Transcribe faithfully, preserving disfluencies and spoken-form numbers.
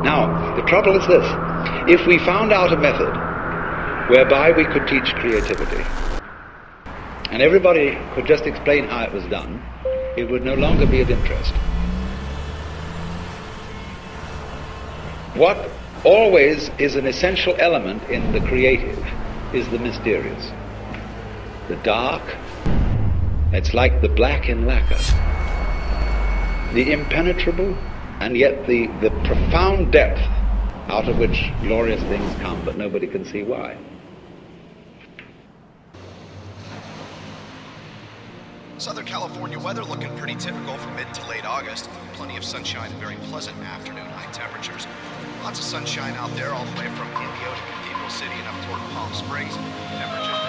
Now, the trouble is this. If we found out a method whereby we could teach creativity, and everybody could just explain how it was done, it would no longer be of interest. What always is an essential element in the creative is the mysterious. The dark, it's like the black in lacquer. The impenetrable, and yet the, the profound depth out of which glorious things come, but nobody can see why. Southern California weather looking pretty typical for mid to late August. Plenty of sunshine and very pleasant afternoon high temperatures. Lots of sunshine out there all the way from Indio to Cathedral City and up toward Palm Springs. Temperatures